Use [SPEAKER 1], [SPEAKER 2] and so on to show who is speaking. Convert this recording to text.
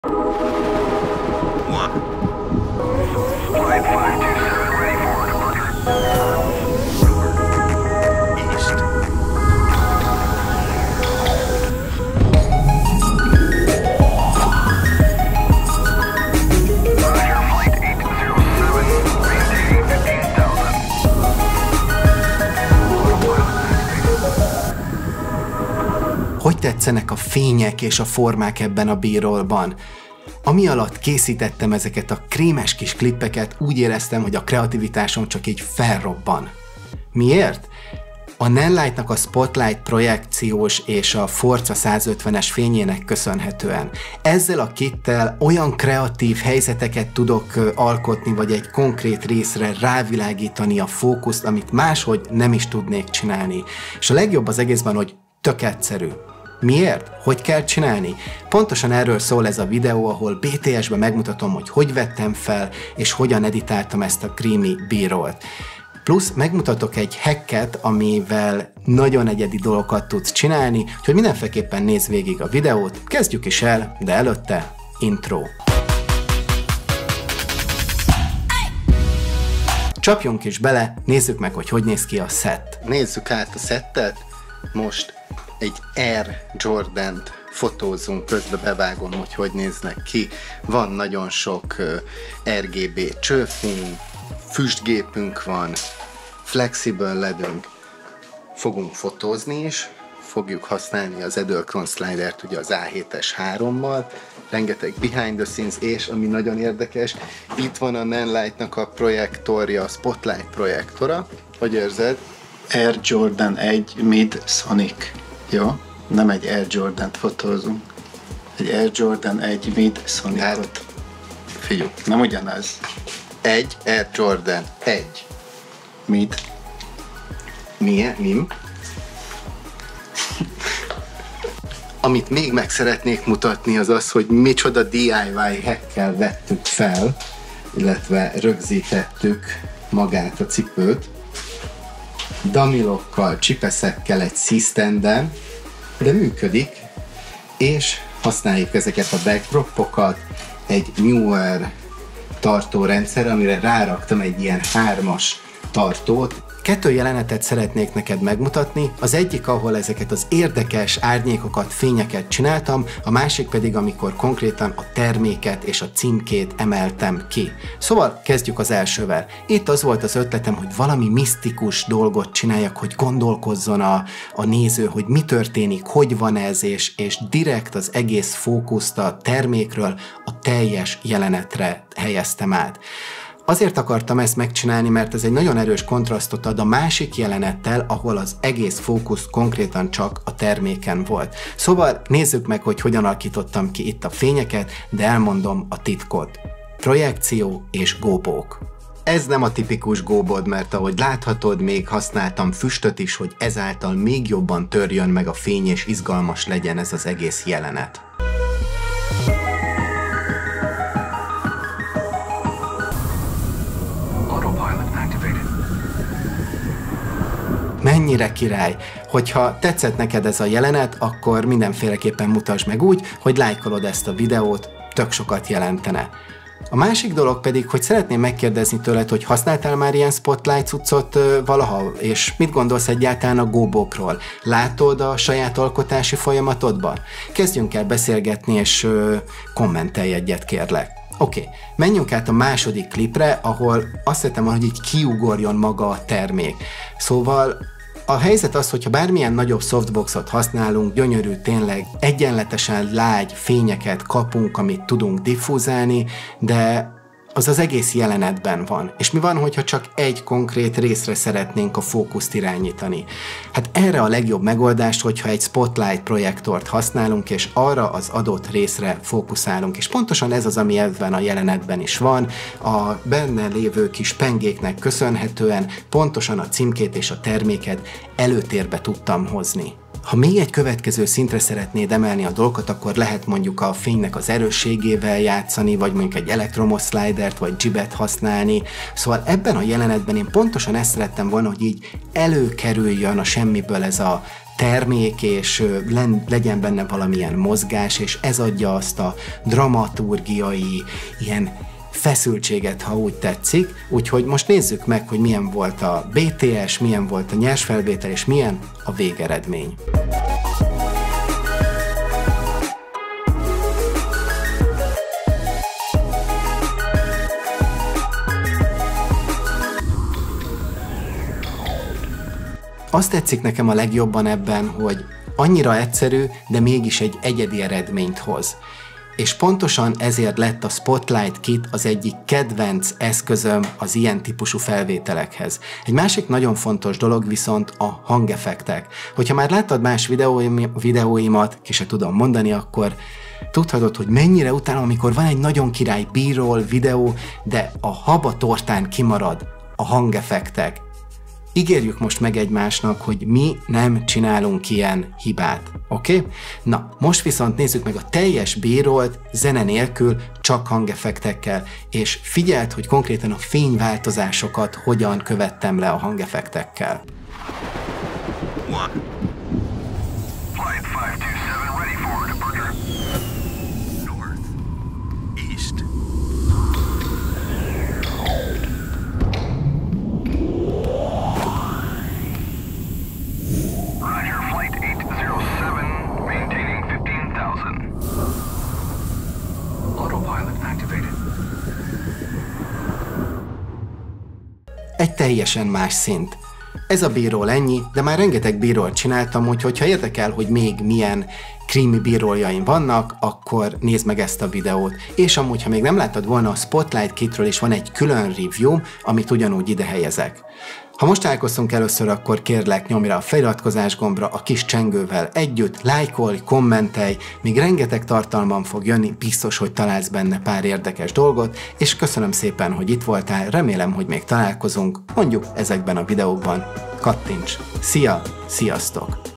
[SPEAKER 1] Hogy tetszenek a fények és a formák ebben a B-rollban? Ami alatt készítettem ezeket a krémes kis klippeket, úgy éreztem, hogy a kreativitásom csak így felrobban. Miért? A Nanlite-nak a Spotlight projekciós és a Forza 150-es fényének köszönhetően. Ezzel a kittel olyan kreatív helyzeteket tudok alkotni, vagy egy konkrét részre rávilágítani a fókuszt, amit máshogy nem is tudnék csinálni. És a legjobb az egészben, hogy tök egyszerű. Miért? Hogy kell csinálni? Pontosan erről szól ez a videó, ahol BTS-ben megmutatom, hogy vettem fel, és hogyan editáltam ezt a creamy B-rollt. Plusz megmutatok egy hacket, amivel nagyon egyedi dolgokat tudsz csinálni, úgyhogy mindenféleképpen nézz végig a videót, kezdjük is el, de előtte intro. Csapjunk is bele, nézzük meg, hogy néz ki a set. Nézzük át a settet, most egy Air Jordan-t fotózunk, közben bevágom, hogy néznek ki. Van nagyon sok RGB csőfény, füstgépünk van, flexible ledünk. Fogunk fotózni is, fogjuk használni az Edelcron Slidert, ugye az A7S 3-mal, rengeteg behind the scenes, és ami nagyon érdekes, itt van a Nanlite-nak a projektorja, a Spotlight projektora. Hogy érzed?
[SPEAKER 2] Air Jordan 1 Mid Sonic. Jó? Nem egy Air Jordan-t fotózunk. Egy Air Jordan 1 Mid Sonicot.
[SPEAKER 1] Hát, figyelj.
[SPEAKER 2] Nem ugyanaz.
[SPEAKER 1] Egy Air Jordan 1.
[SPEAKER 2] Mid.
[SPEAKER 1] Milyen? Mim? Amit még meg szeretnék mutatni, az az, hogy micsoda DIY hackkel vettük fel, illetve rögzítettük magát a cipőt. Damilokkal, csipeszekkel, egy C-standen, de működik, és használjuk ezeket a backdropokat, egy Newer tartórendszer, amire ráraktam egy ilyen 3-as tartót. 2 jelenetet szeretnék neked megmutatni, az egyik, ahol ezeket az érdekes árnyékokat, fényeket csináltam, a másik pedig, amikor konkrétan a terméket és a címkét emeltem ki. Szóval kezdjük az elsővel. Itt az volt az ötletem, hogy valami misztikus dolgot csináljak, hogy gondolkozzon a néző, hogy mi történik, hogy van ez, és direkt az egész fókuszt a termékről a teljes jelenetre helyeztem át. Azért akartam ezt megcsinálni, mert ez egy nagyon erős kontrasztot ad a másik jelenettel, ahol az egész fókusz konkrétan csak a terméken volt. Szóval nézzük meg, hogy hogyan alakítottam ki itt a fényeket, de elmondom a titkot. Projekció és góbók. Ez nem a tipikus góbod, mert ahogy láthatod, még használtam füstöt is, hogy ezáltal még jobban törjön meg a fény és izgalmas legyen ez az egész jelenet. Mennyire király! Hogyha tetszett neked ez a jelenet, akkor mindenféleképpen mutasd meg úgy, hogy lájkolod ezt a videót, tök sokat jelentene. A másik dolog pedig, hogy szeretném megkérdezni tőled, hogy használtál már ilyen Spotlight cuccot valaha, és mit gondolsz egyáltalán a góbókról? Látod a saját alkotási folyamatodban? Kezdjünk el beszélgetni, és kommentelj egyet, kérlek. Oké, menjünk át a második klipre, ahol azt szeretem, hogy így kiugorjon maga a termék. Szóval a helyzet az, hogyha bármilyen nagyobb softboxot használunk, gyönyörű, tényleg egyenletesen lágy fényeket kapunk, amit tudunk diffúzálni, de az az egész jelenetben van. És mi van, hogyha csak egy konkrét részre szeretnénk a fókuszt irányítani? Hát erre a legjobb megoldás, hogyha egy Spotlight projektort használunk, és arra az adott részre fókuszálunk. És pontosan ez az, ami ebben a jelenetben is van. A benne lévő kis pengéknek köszönhetően pontosan a címkét és a terméket előtérbe tudtam hozni. Ha még egy következő szintre szeretnéd emelni a dolgokat, akkor lehet mondjuk a fénynek az erősségével játszani, vagy mondjuk egy elektromos slidert, vagy jibet használni. Szóval ebben a jelenetben én pontosan ezt szerettem volna, hogy így előkerüljön a semmiből ez a termék, és legyen benne valamilyen mozgás, és ez adja azt a dramaturgiai, ilyen feszültséget, ha úgy tetszik. Úgyhogy most nézzük meg, hogy milyen volt a BTS, milyen volt a nyersfelvétel, és milyen a végeredmény. Azt tetszik nekem a legjobban ebben, hogy annyira egyszerű, de mégis egy egyedi eredményt hoz. És pontosan ezért lett a Spotlight Kit az egyik kedvenc eszközöm az ilyen típusú felvételekhez. Egy másik nagyon fontos dolog viszont a hangeffektek. Hogyha már láttad más videóimat, ki se tudom mondani, akkor tudhatod, hogy mennyire utálom, amikor van egy nagyon király B-roll videó, de a habatortán kimarad a hangeffektek. Ígérjük most meg egymásnak, hogy mi nem csinálunk ilyen hibát, oké? Na, most viszont nézzük meg a teljes B-rollt zene nélkül, csak hangeffektekkel, és figyeld, hogy konkrétan a fényváltozásokat hogyan követtem le a hangeffektekkel.
[SPEAKER 3] Flight 527 ready for departure. North, east. Roger, flight 807, maintaining 15,000. Autopilot activated.
[SPEAKER 1] Egy teljesen más szint. Ez a B-roll ennyi, de már rengeteg B-rollt csináltam, úgyhogy ha érdekel, hogy még milyen creamy B-rolljaim vannak, akkor nézd meg ezt a videót. És amúgy, ha még nem láttad volna, a Spotlight Kitről is van egy külön review, amit ugyanúgy ide helyezek. Ha most találkoztunk először, akkor kérlek, nyomj rá a feliratkozás gombra a kis csengővel együtt, lájkolj, kommentelj, még rengeteg tartalmam fog jönni, biztos, hogy találsz benne pár érdekes dolgot, és köszönöm szépen, hogy itt voltál, remélem, hogy még találkozunk, mondjuk ezekben a videókban. Kattints! Szia! Sziasztok!